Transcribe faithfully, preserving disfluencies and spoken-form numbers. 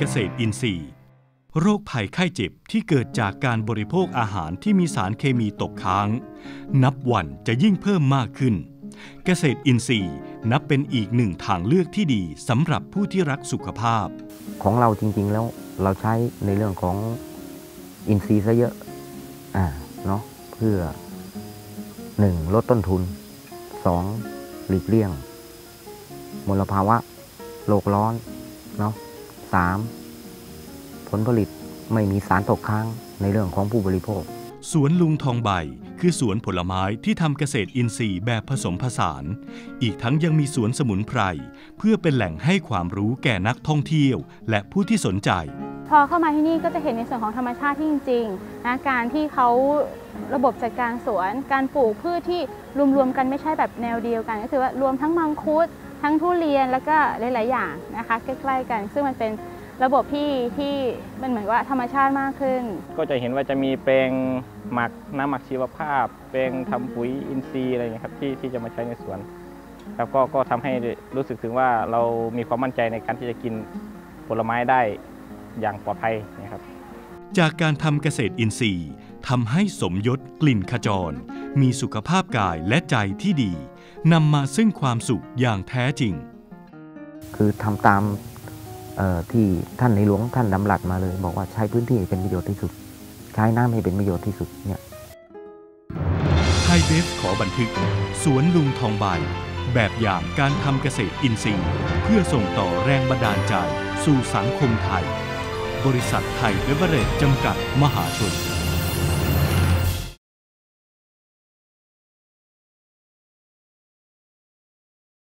ษตรอินทรีย์โรคภัยไข้เจ็บที่เกิดจากการบริโภคอาหารที่มีสารเคมีตกค้างนับวันจะยิ่งเพิ่มมากขึ้นเกษตรอินทรีย์นับเป็นอีกหนึ่งทางเลือกที่ดีสำหรับผู้ที่รักสุขภาพของเราจริงๆแล้วเราใช้ในเรื่องของอินทรีย์ซะเยอะอ่าเนาะเพื่อหนึ่งลดต้นทุนสองหลีกเลี่ยงมลภาวะโลกร้อนเนาะสามผลผลิตไม่มีสารตกค้างในเรื่องของผู้บริโภคสวนลุงทองใบคือสวนผลไม้ที่ทำเกษตรอินทรีย์แบบผสมผสานอีกทั้งยังมีสวนสมุนไพรเพื่อเป็นแหล่งให้ความรู้แก่นักท่องเที่ยวและผู้ที่สนใจพอเข้ามาที่นี่ก็จะเห็นในส่วนของธรรมชาติที่จริงๆนะการที่เขาระบบจัดการสวนการปลูกพืชที่รวมๆกันไม่ใช่แบบแนวเดียวกันก็คือว่ารวมทั้งมังคุดทั้งทุเรียนแล้วก็หลายๆอย่างนะคะใกล้ๆกันซึ่งมันเป็นระบบที่ที่มันเหมือนว่าธรรมชาติมากขึ้นก็จะเห็นว่าจะมีแปลงหมักน้ำหมักชีวภาพแปลงทำปุ๋ยอินทรีย์อะไรอย่างนี้ครับที่ที่จะมาใช้ในสวนแล้วก็ก็ทำให้รู้สึกถึงว่าเรามีความมั่นใจในการที่จะกินผลไม้ได้อย่างปลอดภัยนะครับจากการทำเกษตรอินทรีย์ทำให้สมยศกลิ่นขจรมีสุขภาพกายและใจที่ดีนำมาซึ่งความสุขอย่างแท้จริงคือทำตามที่ท่านในหลวงท่านดำรัสมาเลยบอกว่าใช้พื้นที่ให้เป็นประโยชน์ที่สุดใช้น้ำให้เป็นประโยชน์ที่สุดเนี่ยไทยเบฟขอบันทึกสวนลุงทองใบแบบอย่างการทำเกษตรอินทรีย์เพื่อส่งต่อแรงบันดาลใจสู่สังคมไทยบริษัทไทยเบเวอเรจจำกัดมหาชน